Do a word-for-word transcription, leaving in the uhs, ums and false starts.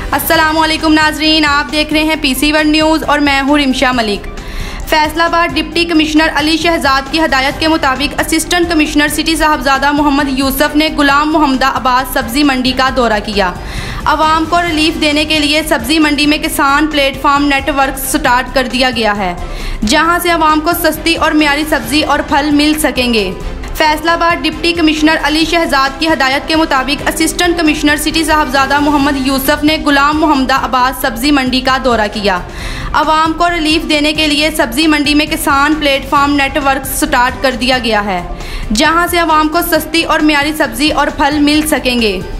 अस्सलामुअलैकुम नाजरीन, आप देख रहे हैं पीसी वन न्यूज़ और मैं हूँ रिमशा मलिक। फैसलाबाद डिप्टी कमिश्नर अली शहजाद की हदायत के मुताबिक assistant commissioner city Sahibzada Muhammad Yusuf ने गुलाम मोहम्मदाबाद सब्जी मंडी का दौरा किया। आवाम को रिलीफ देने के लिए सब्जी मंडी में किसान प्लेटफार्म नेटवर्क स्टार्ट कर दिया गया है, जहां से आवाम को सस्ती और मियारी सब्जी और फल मिल सकेंगे। फैसलाबाद डिप्टी कमिश्नर अली शहजाद की हदायत के मुताबिक assistant commissioner city Sahibzada Muhammad Yusuf ने गुलाम मोहम्मदाबाद सब्जी मंडी का दौरा किया। आवाम को रिलीफ देने के लिए सब्जी मंडी में किसान प्लेटफार्म नेटवर्क स्टार्ट कर दिया गया है, जहां से आवाम को सस्ती और मियारी सब्जी और फल मिल सकेंगे।